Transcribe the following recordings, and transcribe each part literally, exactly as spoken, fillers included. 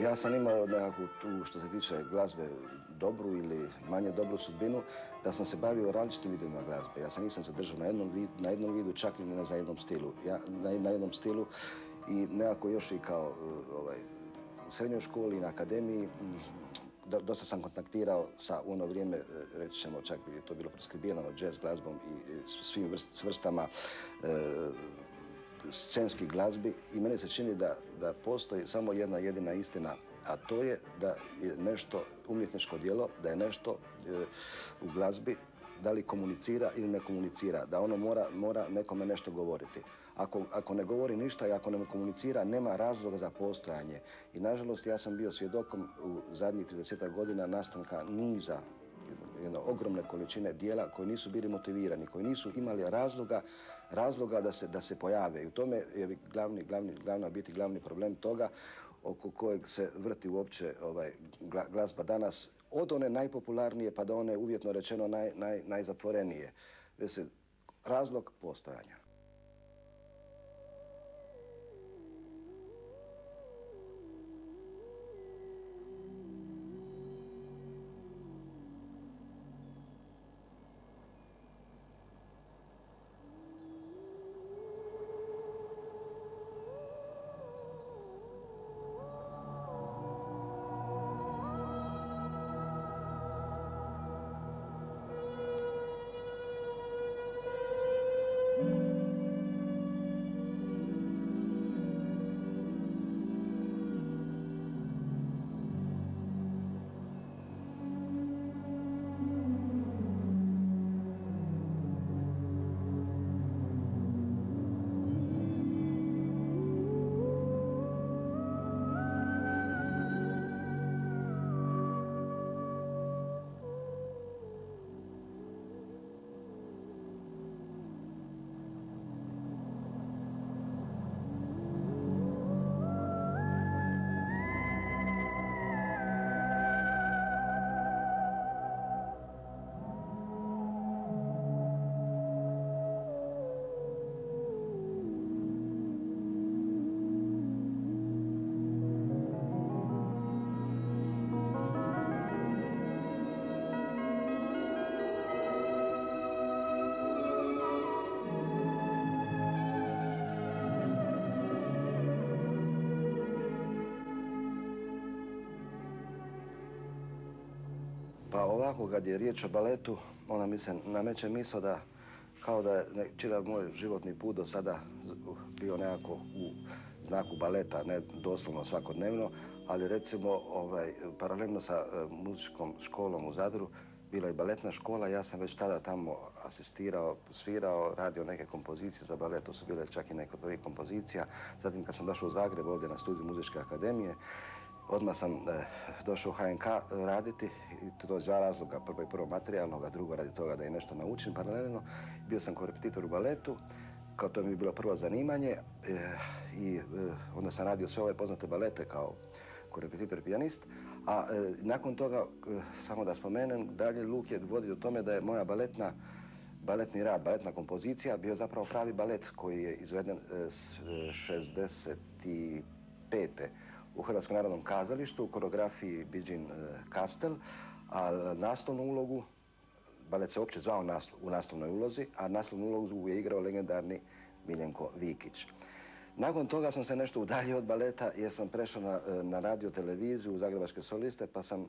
Ja sam imao nekakvu tu, što se tiče glazbe, dobru ili manje dobru sudbinu, da sam se bavio različitim vidovima glazbe. Ja se nisam zadržao na jednom vidu, na jednom vidu čak i na jednom stilu. Ja, na, na jednom stilu i nekako još i kao ovaj, u srednjoj školi i na akademiji. Dosta sam kontaktirao sa u ono vrijeme, reći ćemo, čak je to bilo preskribirano jazz glazbom i svim vrst, vrstama e, scenskih glazbi i meni se čini da, da postoji samo jedna jedina istina, a to je da je nešto umjetničko djelo, da je nešto e, u glazbi, da li komunicira ili ne komunicira, da ono mora, mora nekome nešto govoriti. Ako, ako ne govori ništa i ako ne komunicira, nema razloga za postojanje. I nažalost ja sam bio svjedokom u zadnjih tridesetak godina nastanka niza jedno ogromne količine dijela koji nisu bili motivirani, koji nisu imali razloga, razloga da se, da se pojave. I u tome je glavni, glavni, glavna biti glavni problem toga oko kojeg se vrti uopće ovaj, glazba danas, od one najpopularnije pa do one uvjetno rečeno naj, naj, najzatvorenije. Znači, razlog postojanja. Pa ovako, kad je riječ o baletu, ona mi se nameće misao da kao da je čitav moj životni put do sada bio nekako u znaku baleta, ne doslovno svakodnevno, ali recimo ovaj, paralelno sa muzičkom školom u Zadru bila je baletna škola, ja sam već tada tamo asistirao, svirao, radio neke kompozicije za balet, to su bile čak i neke od prvih kompozicija. Zatim kad sam došao u Zagreb ovdje na studiju muzičke akademije, odmah sam eh, došao u H N K raditi, i to iz dva razloga, prvo i prvo materijalnog, a drugo radi toga da i nešto naučim paralelno. Bio sam korepetitor u baletu, kao to mi je bilo prvo zanimanje eh, i eh, onda sam radio sve ove poznate balete kao korepetitor i pijanist, a eh, nakon toga, eh, samo da spomenem, dalje Luk je vodio tome da je moja baletna, baletni rad, baletna kompozicija bio zapravo pravi balet koji je izveden eh, šezdeset pete u Hrvatskom narodnom kazalištu, u koreografiji Biđin Kastel, a naslovnu ulogu, balet se uopće zvao naslov, u naslovnoj ulozi, a naslovnu ulogu je igrao legendarni Miljenko Vikić. Nakon toga sam se nešto udaljio od baleta jer sam prešao na, na radio televiziju u Zagrebačke soliste, pa sam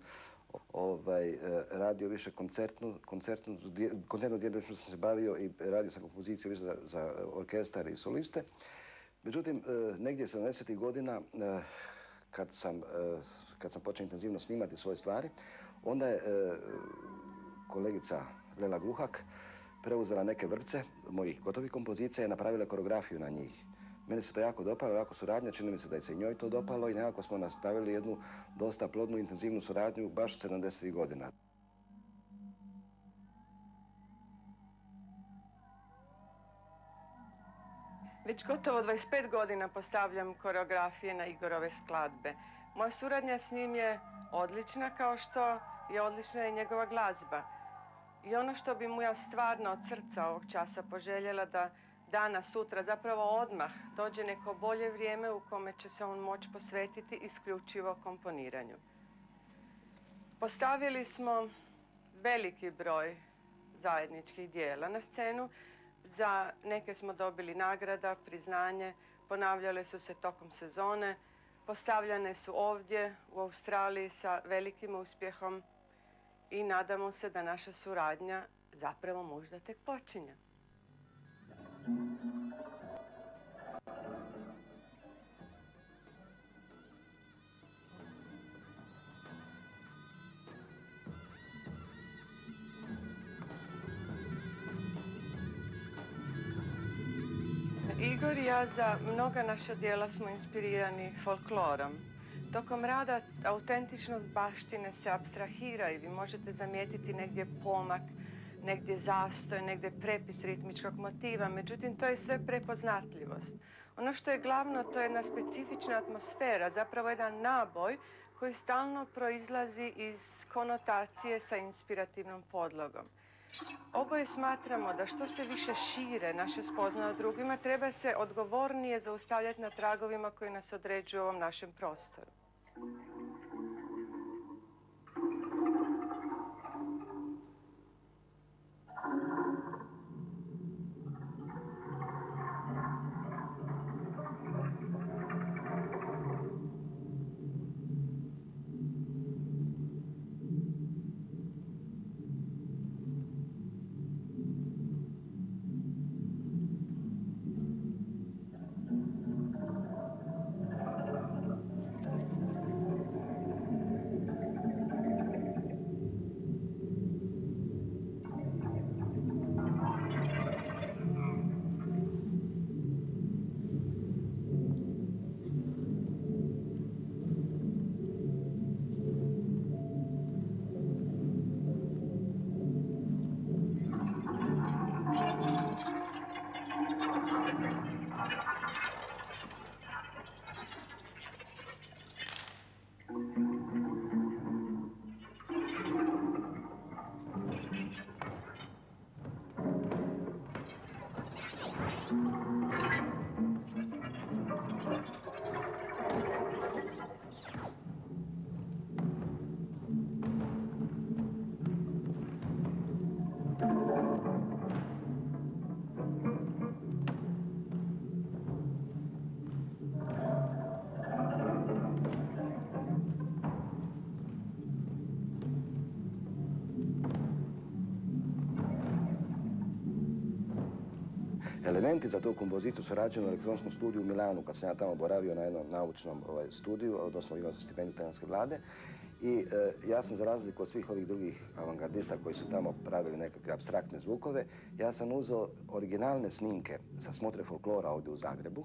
ovaj, radio više koncertnu, koncertnu, koncertnu djelatnošću sam se bavio i radio sam kompoziciju više za, za orkestar i soliste. Međutim, negdje sedamdesetih godina, kad sam, kad sam počeo intenzivno snimati svoje stvari, onda je kolegica Lela Gluhak preuzela neke vrpce mojih gotovih kompozicija i napravila koreografiju na njih. Meni se to jako dopalo, jako suradnja, čini mi se da je se i njoj to dopalo i nekako smo nastavili jednu dosta plodnu, intenzivnu suradnju baš sedamdesetih godina. Već gotovo dvadeset pet godina postavljam koreografije na Igorove skladbe. Moja suradnja s njim je odlična, kao što je odlična i njegova glazba. I ono što bi mu ja stvarno od srca ovog časa poželjela, da danas, sutra, zapravo odmah dođe neko bolje vrijeme u kome će se on moći posvetiti isključivo komponiranju. Postavili smo veliki broj zajedničkih dijela na scenu. Za neke smo dobili nagrada, priznanje, ponavljale su se tokom sezone, postavljane su ovdje u Australiji sa velikim uspjehom i nadamo se da naša suradnja zapravo možda tek počinje. Igor i ja za mnoga naša djela smo inspirirani folklorom. Tokom rada autentičnost baštine se apstrahira i vi možete zamijetiti negdje pomak, negdje zastoj, negdje prepis ritmičkog motiva, međutim to je sve prepoznatljivost. Ono što je glavno, to je jedna specifična atmosfera, zapravo jedan naboj koji stalno proizlazi iz konotacije sa inspirativnom podlogom. Oboje smatramo da što se više šire naše spoznaje o drugima, treba se odgovornije zaustavljati na tragovima koji nas određuju u ovom našem prostoru. Elementi za tu kompoziciju su rađeni u elektronskom studiju u Milanu, kad sam ja tamo boravio na jednom naučnom ovaj, studiju, odnosno imao sam stipendiju talijanske vlade. I e, ja sam, za razliku od svih ovih drugih avangardista koji su tamo pravili nekakve apstraktne zvukove, ja sam uzeo originalne snimke sa smotre folklora ovdje u Zagrebu.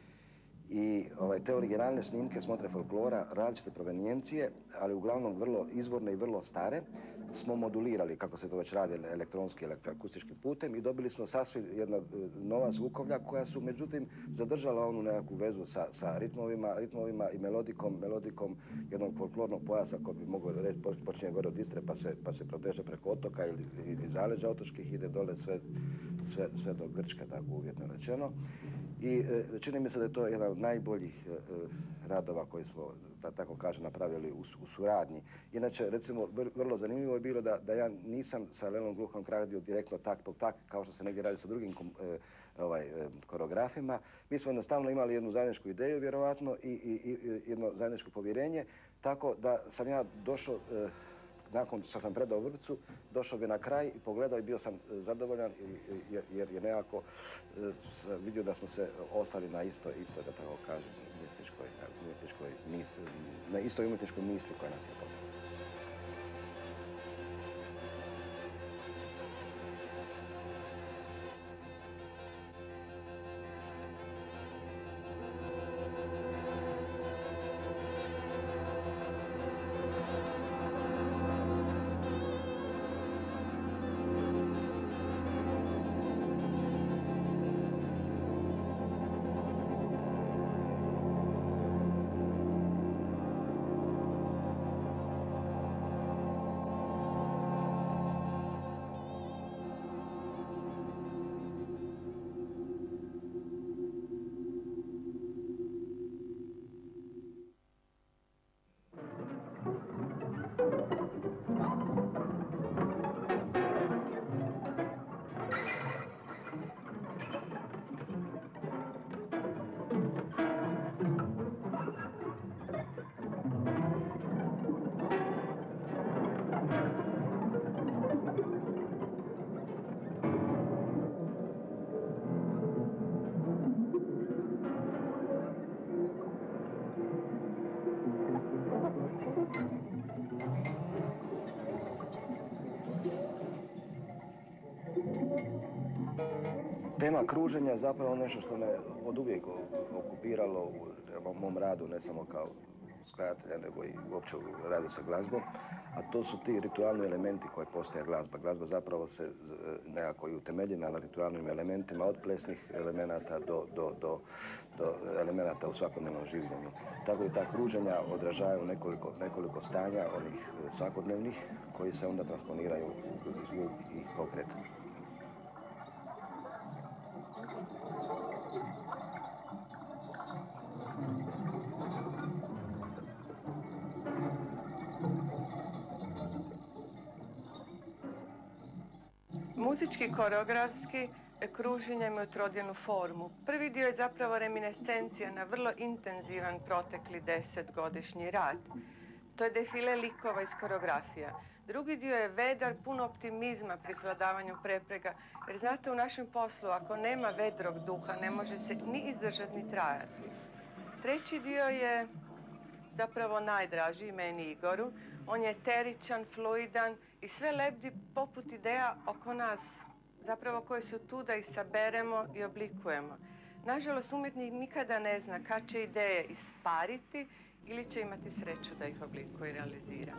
I ovaj, te originalne snimke smotre folklora, različite provenijencije, ali uglavnom vrlo izvorne i vrlo stare, smo modulirali, kako se to već radi, elektronski, elektroakustičkim putem i dobili smo sasvim jedna nova zvukovlja koja su međutim zadržala onu nekakvu vezu sa, sa ritmovima, ritmovima i melodikom, melodikom jednog folklornog pojasa koji bi mogao reći počinje gore od Istre pa se, pa se proteže preko otoka ili, ili zaleđa otočkih, ide dole sve, sve, sve do Grčke, tako uvjetno rečeno. I e, čini mi se da je to jedan od najboljih e, radova koji smo, da tako kažem, napravili u, u suradnji. Inače, recimo, vrlo zanimljivo je bilo da, da ja nisam sa Lelom Gluhakom radio direktno tak po tak, kao što se negdje radi sa drugim kom, e, ovaj, e, koreografima. Mi smo jednostavno imali jednu zajedničku ideju, vjerovatno, i, i, i jedno zajedničko povjerenje, tako da sam ja došao, e, nakon što sam predao vrpcu, došao bi na kraj i pogledao i bio sam zadovoljan jer, jer je nekako vidio da smo se ostali na istoj, istoj da tako kažem, umjetničkoj, umjetničkoj, na istoj umjetničkoj misli koja nas je potrebna. Tema kruženja je zapravo nešto što me od uvijek okupiralo u mom radu, ne samo kao skladatelja, nego i uopće u radu sa glazbom, a to su ti ritualni elementi koje postaje glazba. Glazba zapravo se nekako i utemeljena na ritualnim elementima, od plesnih elemenata do, do, do, do elemenata u svakodnevnom življenju. Tako i ta kruženja odražavaju nekoliko, nekoliko stanja, onih svakodnevnih, koji se onda transponiraju u zvuk i pokret. Muzički koreografski kruženje imaju trodjenu formu. Prvi dio je zapravo reminiscencija na vrlo intenzivan protekli desetgodišnji rad. To je defile likova iz koreografija. Drugi dio je vedar, puno optimizma pri svladavanju preprega, jer znate u našem poslu ako nema vedrog duha ne može se ni izdržati ni trajati. Treći dio je zapravo najdraži meni Igoru. On je eteričan, fluidan i sve lebdi poput ideja oko nas, zapravo koje su tu da ih saberemo i oblikujemo. Nažalost, umjetnik nikada ne zna kad će ideje ispariti ili će imati sreću da ih oblikuje i realizira.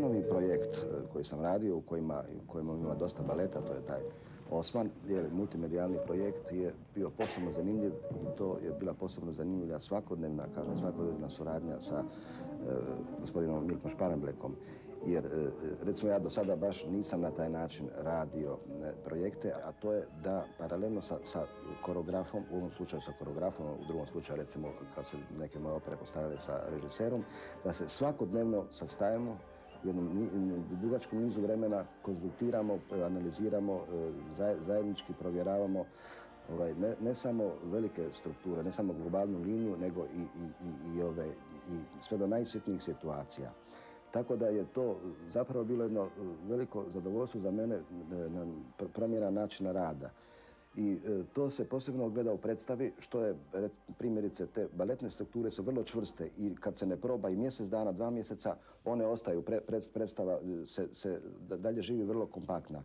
najnoviji projekt koji sam radio, u kojima, u kojima ima dosta baleta, to je taj Osman, je multimedijalni projekt, je bio posebno zanimljiv i to je bila posebno zanimljiva svakodnevna, kažem, svakodnevna suradnja sa e, gospodinom Milkom Šparemblekom. Jer, e, recimo, ja do sada baš nisam na taj način radio e, projekte, a to je da paralelno sa, sa koreografom, u ovom slučaju sa koreografom, u drugom slučaju, recimo, kad se neke moje opere postavljale sa režiserom, da se svakodnevno sastajemo u jednom dugačkom nizu vremena, konzultiramo, analiziramo, zajednički provjeravamo ovaj, ne, ne samo velike strukture, ne samo globalnu liniju, nego i, i, i, i, ove, i sve do najsitnijih situacija. Tako da je to zapravo bilo jedno veliko zadovoljstvo za mene, promjena načina rada. I to se posebno ogleda u predstavi, što je, primjerice, te baletne strukture su vrlo čvrste i kad se ne proba i mjesec dana, dva mjeseca, one ostaju, pre, pred, predstava se, se dalje živi vrlo kompaktna.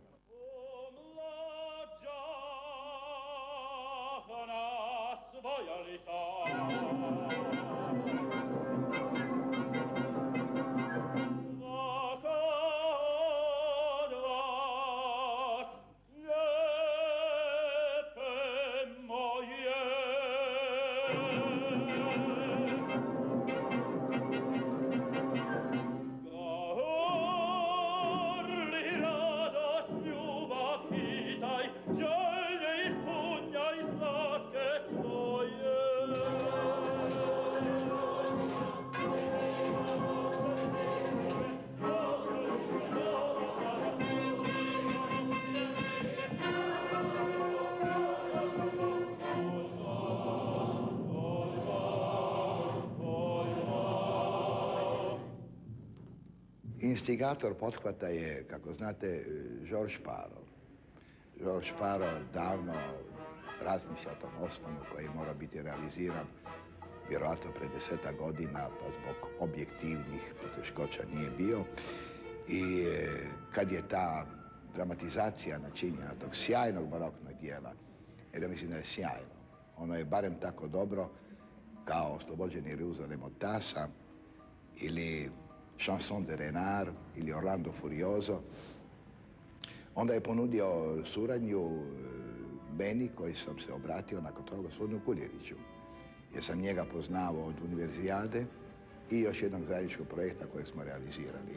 Instigator pothvata je, kako znate, Georges Paro. Georges Paro davno razmišlja o tom Osmanu koji mora biti realiziran vjerojatno pred desetak godina, pa zbog objektivnih poteškoća nije bio. I kad je ta dramatizacija načinjena tog sjajnog baroknog dijela, jer ja mislim da je sjajno, ono je barem tako dobro kao Oslobođeni Jeruzalem od Tasa ili Chanson de Renard ili Orlando Furioso. Onda je ponudio suradnju meni, koji sam se obratio nakon toga gospodinu Kuljeriću, jer sam njega poznavao od univerzijade i još jednog zajedničkog projekta kojeg smo realizirali.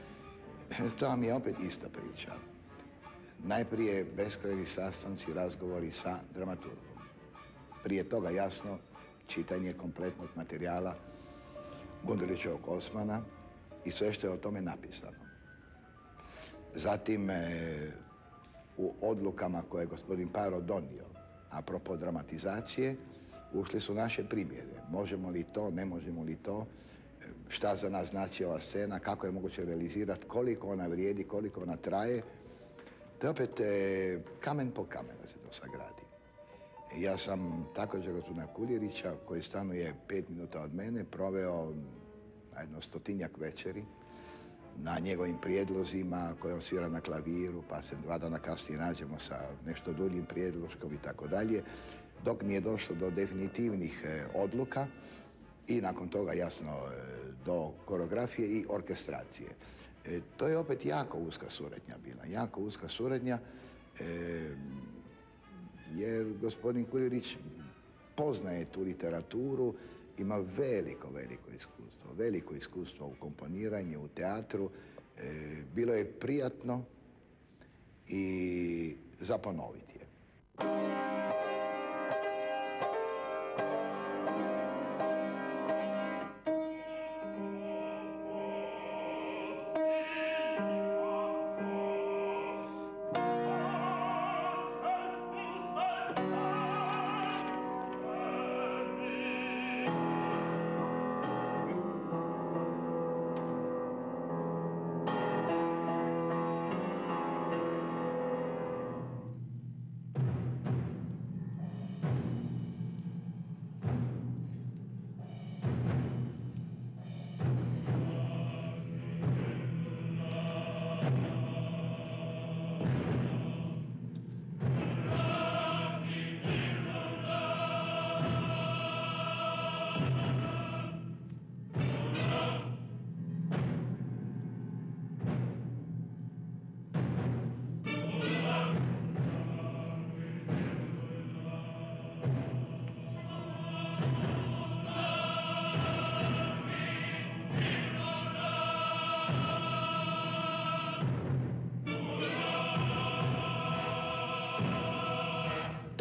To vam je opet ista priča. Najprije beskrajni sastanci, razgovori sa dramaturgom. Prije toga, jasno, čitanje kompletnog materijala Gundulićevog Osmana i sve što je o tome napisano. Zatim, e, u odlukama koje je gospodin Paro donio, apropo dramatizacije, ušli su naše primjere. Možemo li to, ne možemo li to, šta za nas znači ova scena, kako je moguće realizirati, koliko ona vrijedi, koliko ona traje. To je opet e, kamen po kamenu se to sagradi. Ja sam također gospodina Kuljerića, koji stanuje pet minuta od mene, proveo na jedno stotinjak večeri na njegovim prijedlozima koje on svira na klaviru, pa se dva dana kasnije nađemo sa nešto duljim prijedloškom i tako dalje, dok mi je došlo do definitivnih e, odluka i nakon toga, jasno, e, do koreografije i orkestracije. E, to je opet jako uska suradnja bila, jako uska suradnja, e, jer gospodin Kuljerić poznaje tu literaturu, ima veliko, veliko iskustvo, veliko iskustvo u komponiranju, u teatru. E, bilo je prijatno i za ponoviti je.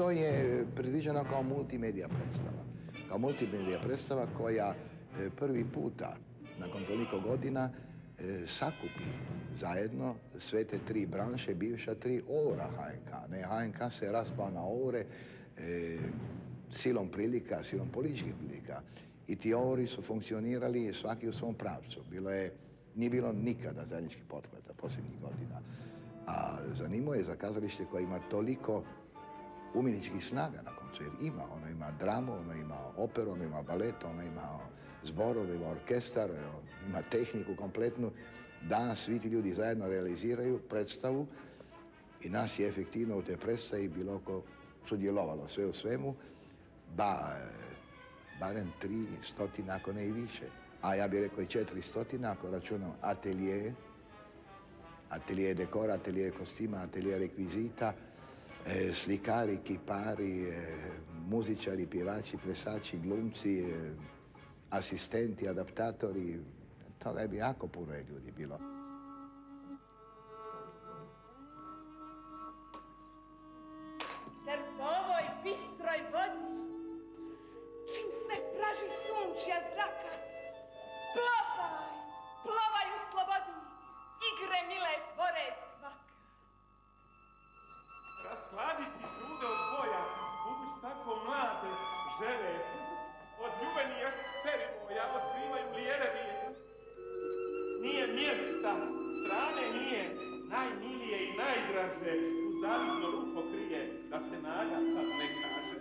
to je predviđeno kao multimedija predstava. Kao multimedija predstava koja prvi puta, nakon toliko godina, sakupi zajedno sve te tri branše, bivša tri ora H N K. Ne, H N K se raspao na ore e, silom prilika, silom političkih prilika. I ti ori su funkcionirali svaki u svom pravcu. Bilo je, nije bilo nikada zajedničkih pothvata posljednjih godina. A zanimljivo je za kazalište koje ima toliko umjetničkih snaga na koncu, jer ima. Ono ima dramu, ono ima operu, ono ima balet, ono ima zbor, ono ima orkestar, ima tehniku kompletnu, da svi ti ljudi zajedno realiziraju predstavu i nas je efektivno u te predstavi bilo oko sudjelovalo sve u svemu, ba, barem tri stotina, ako ne i više. A ja bih rekao i četiri stotina, ako računam atelije, atelije dekora, atelije kostima, atelije rekvizita, e, slikari, kipari, e, muzičari, pjevači, plesači, glumci, e, asistenti, adaptatori. Toga bi jako puno je ljudi bilo. Jer po ovoj bistroj vodi, čim se praži sunčja zraka, plavaj, plavaj u slobodi, igre mile tvore svaka. Rasladiti trude od boja, buduć tako mlade žene, od ljubenija ceri moja otkrivaju lijerevije. Nije mjesta, strane nije, najmilije i najdraže, u zavidno ruko krije, da se naga sad ne kaže.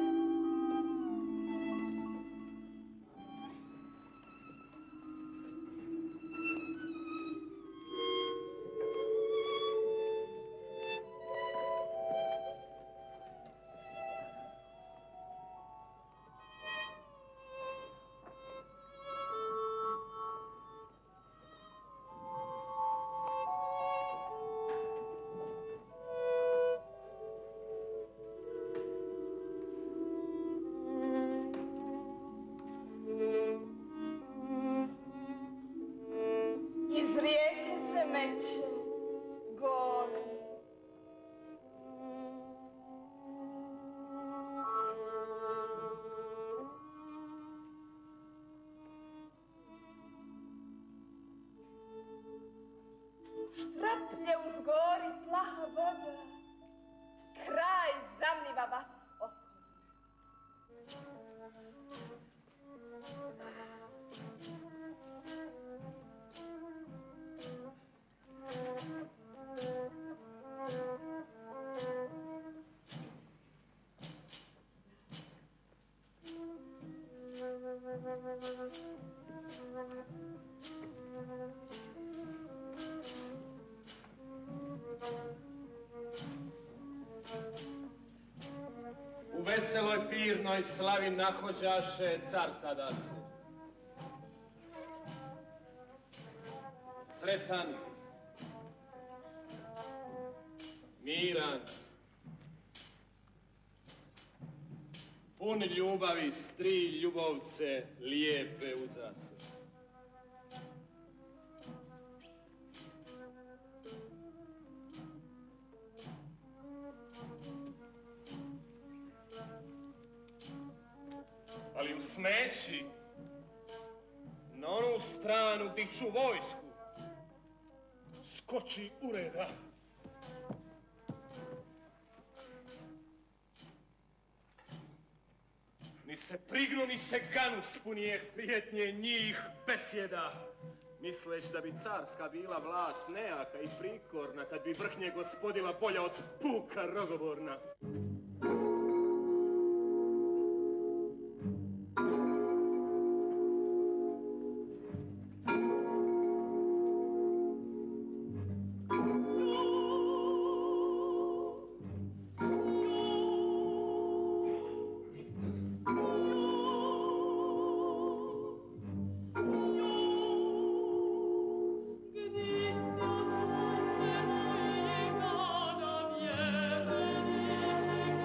Štraplje uz gori plaha voda, kraj zamljiva vas oko. U veseloj pirnoj slavi nahođaše car tada se. Sretan, miran, pun ljubavi s tri ljubovce lijepe uzase. Ali u smeći, na onu stranu gdje ću vojsku, skoči ureda. Ni se prignu, ni se ganu spunijeh prijetnje njih besjeda, misleć da bi carska bila vlast nejaka i prikorna, kad bi vrhnje gospodila bolja od puka rogoborna. Gdyż so słońce mojego do wierni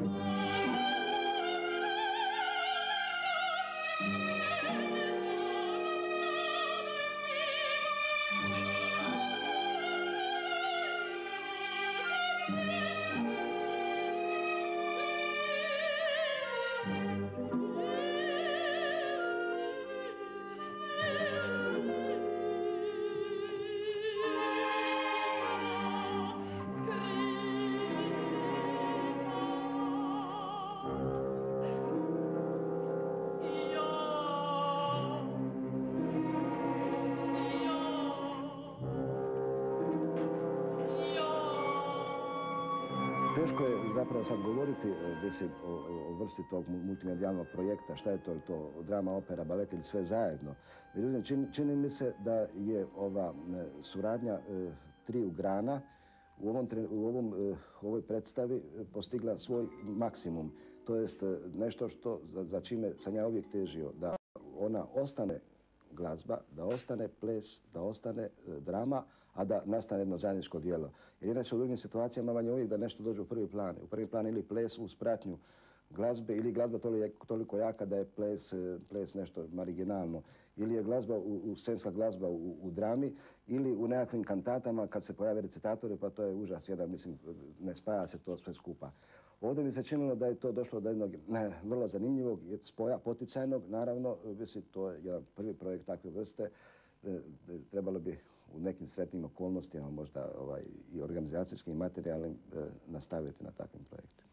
Teško je zapravo sad govoriti mislim, o, o vrsti tog multimedijalnog projekta, šta je to, to drama, opera, balet ili sve zajedno. Međutim, čini, čini mi se da je ova suradnja e, triju grana u, ovom, u ovom, e, ovoj predstavi postigla svoj maksimum. To jest nešto što, za, za čime sam ja uvijek težio, da ona ostane glazba, da ostane ples, da ostane drama, a da nastane jedno zajedničko djelo. Jer inače u drugim situacijama vam je uvijek da nešto dođe u prvi plan. U prvi plan ili ples uz pratnju glazbe, ili glazba toliko, toliko jaka da je ples, ples nešto marginalno. Ili je glazba, u, u scenska glazba u, u drami, ili u nekakvim kantatama kad se pojave recitatori, pa to je užas jedan, mislim, ne spaja se to sve skupa. Ovdje mi se činilo da je to došlo do jednog ne, vrlo zanimljivog spoja, poticajnog, naravno, mislim, to je jedan prvi projekt takve vrste. E, trebalo bi u nekim sretnim okolnostima, možda ovaj, i organizacijskim i materijalnim, e, nastaviti na takvim projektima.